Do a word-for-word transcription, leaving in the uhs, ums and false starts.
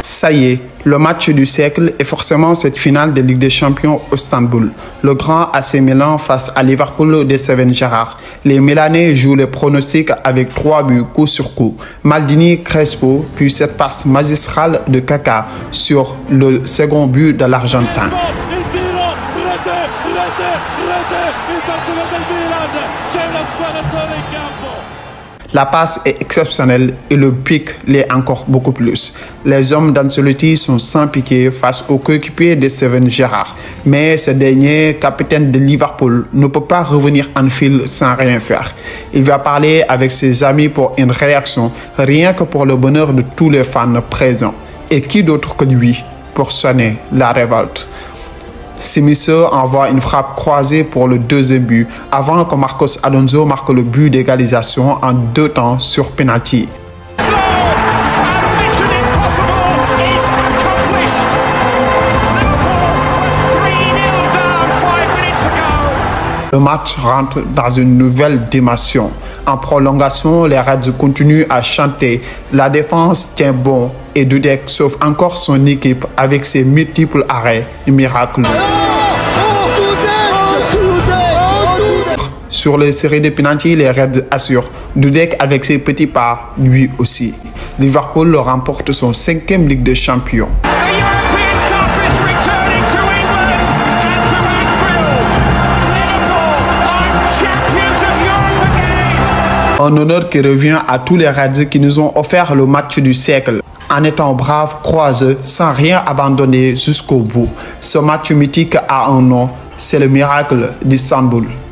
Ça y est, le match du siècle est forcément cette finale de Ligue des Champions au Istanbul. Le grand A C Milan face à Liverpool de Steven Gerrard. Les Milanais jouent les pronostics avec trois buts coup sur coup. Maldini, Crespo, puis cette passe magistrale de Kaka sur le second but de l'Argentin. La passe est exceptionnelle et le pic l'est encore beaucoup plus. Les hommes d'Ancelotti sont sans piquer face au coéquipier de Steven Gerrard. Mais ce dernier, capitaine de Liverpool, ne peut pas revenir en file sans rien faire. Il va parler avec ses amis pour une réaction, rien que pour le bonheur de tous les fans présents. Et qui d'autre que lui pour sonner la révolte? Simiso envoie une frappe croisée pour le deuxième but avant que Marcos Alonso marque le but d'égalisation en deux temps sur penalty. Le match rentre dans une nouvelle dimension. En prolongation, les Reds continuent à chanter. La défense tient bon et Dudek sauve encore son équipe avec ses multiples arrêts miracles. Sur les séries de penalty, les Reds assurent. Dudek avec ses petits pas, lui aussi. Liverpool remporte son cinquième Ligue des Champions. Un honneur qui revient à tous les Reds qui nous ont offert le match du siècle. En étant braves, courageux, sans rien abandonner jusqu'au bout. Ce match mythique a un nom, c'est le miracle d'Istanbul.